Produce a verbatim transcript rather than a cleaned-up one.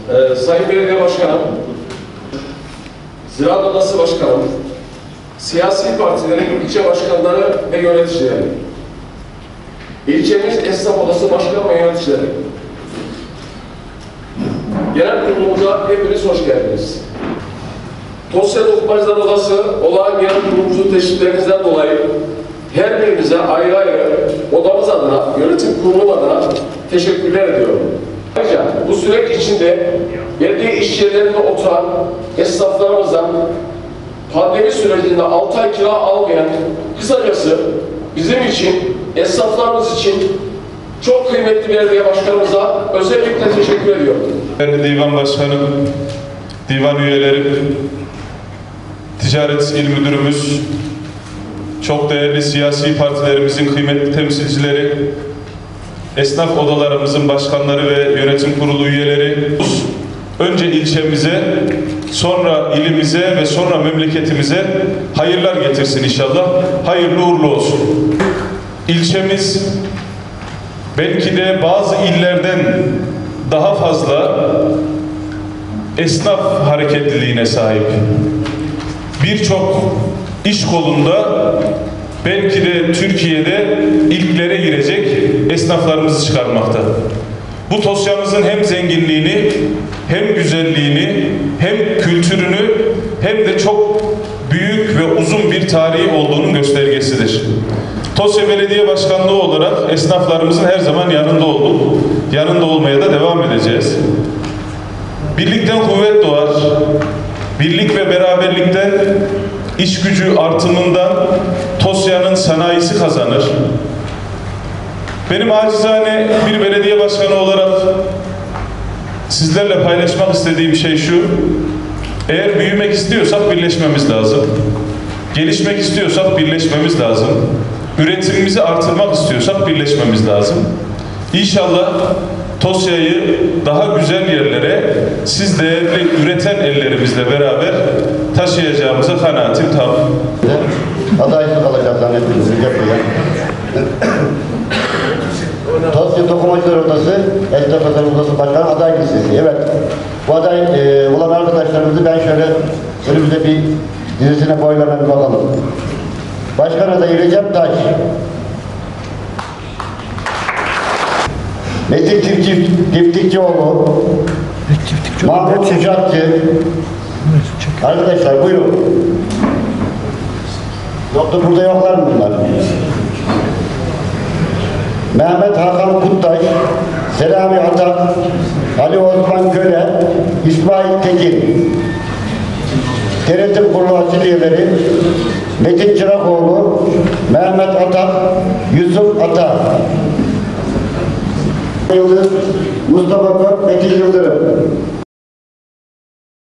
Ee, Sayın Belediye Başkanım, Ziraat Odası Başkanım, siyasi partilerin ilçe başkanları ve yöneticileri, ilçemiz Esnaf Odası Başkanı ve yöneticileri, genel kurulumuza hepiniz hoş geldiniz. Tosya Dokunmacılar Odası olağan genel kurulumuzun teşviklerinizden dolayı her birinize ayrı ayrı odamız adına, yönetim kurulum adına teşekkürler ediyorum. Ayrıca bu süreç içinde belediye iş yerlerinde oturan esnaflarımızdan pandemi sürecinde altı ay kira almayan, kısacası bizim için, esnaflarımız için çok kıymetli belediye başkanımıza özellikle teşekkür ediyorum. Değerli Divan Başkanım, divan üyelerim, Ticaret İl Müdürümüz, çok değerli siyasi partilerimizin kıymetli temsilcileri, esnaf odalarımızın başkanları ve yönetim kurulu üyeleri, önce ilçemize, sonra ilimize ve sonra memleketimize hayırlar getirsin inşallah. Hayırlı uğurlu olsun. İlçemiz belki de bazı illerden daha fazla esnaf hareketliliğine sahip. Birçok iş kolunda belki de Türkiye'de ilklere girecek esnaflarımızı çıkarmakta. Bu Tosya'mızın hem zenginliğini, hem güzelliğini, hem kültürünü, hem de çok büyük ve uzun bir tarihi olduğunun göstergesidir. Tosya Belediye Başkanlığı olarak esnaflarımızın her zaman yanında olduk. Yanında olmaya da devam edeceğiz. Birlikten kuvvet doğar. Birlik ve beraberlikten, iş gücü artımından Tosya'nın sanayisi kazanır. Benim acizane bir belediye başkanı olarak sizlerle paylaşmak istediğim şey şu: eğer büyümek istiyorsak birleşmemiz lazım. Gelişmek istiyorsak birleşmemiz lazım. Üretimimizi artırmak istiyorsak birleşmemiz lazım. İnşallah Tosya'yı daha güzel yerlere, siz değerli üreten ellerimizle beraber taşıyacağımıza kanaatim tam. Adaysız kalacak zannettiğiniz yapıyor. Tosya Dokunmacılar Odası, Esnaf Odası Başkanı aday listesi. Evet, bu aday e, olan arkadaşlarımızı ben şöyle önümüzde bir dizisine boylarına bir bakalım. Başkan adayı Recep Taş, Metin Tiftik, Tiftikçioğlu, Mahmut Kuşatçı. Arkadaşlar buyurun. Yoksa burada yoklar mı bunlar? Mehmet Hakan Kuttaş, Selami Atak, Ali Osman Köle, İsmail Tekin. Denetim Kurulu Açık üyeleri Metin Çırakoğlu, Mehmet Atak, Yusuf Atak. Yıldız, Mustafa Kök, Metin Yıldırım.